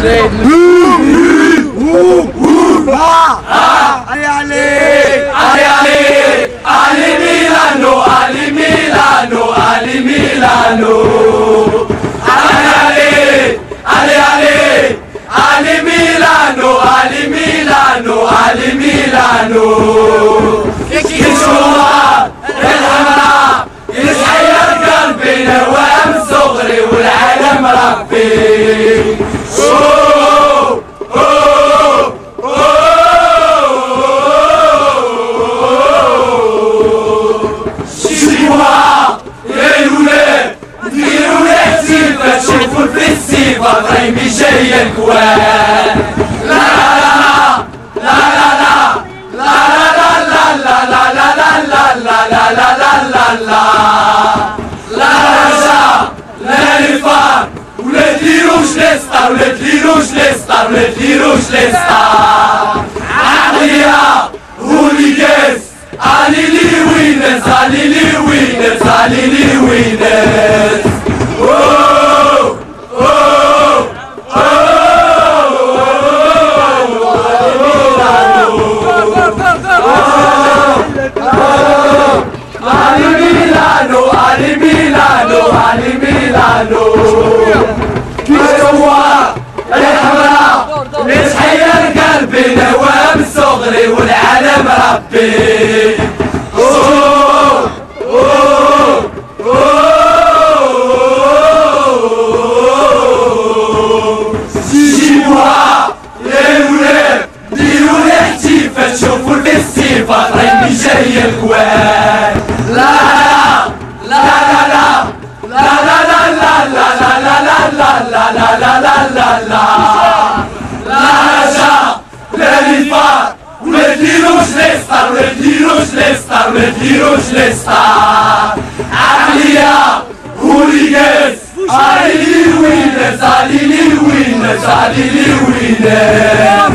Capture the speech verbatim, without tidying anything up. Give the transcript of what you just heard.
علي علي علي علي ميلانو علي ميلانو علي ميلانو علي علي علي علي ميلانو علي ميلانو علي ميلانو يشوفها الحمراء يسحير قلبي نوام صغري والعالم ربي شوفوا الفيستيفال رايمي جاي الكوان لا لا لا لا لا لا لا لا لا لا لا لا لا لا لا لا لا رجا لا رفاق ولا تديروش ليسطا ولا تديروش ليسطا ولا تديروش ليسطا عقلية هوليجاز علي لي وينز علي لي وينز علي لي وينز علي ميلانو علي ميلانو كيشوفها الحمراء يسحير قلبي نوام صغري والعالم ربي أوه أوه أوه جيبوها يا الولاد ديروا لي احتفال شوفوا الفيستيفال رايمي جاي الكوان لا لا لا لا لا لا لا لا لا لا لا لا لا لا لا لا لا لا رجا لا رفاق ولا تديروش ليسطا ولا تديروش ليسطا ولا تديروش ليسطا عقلية هوليجاز علي لي وينز علي لي وينز علي لي وينز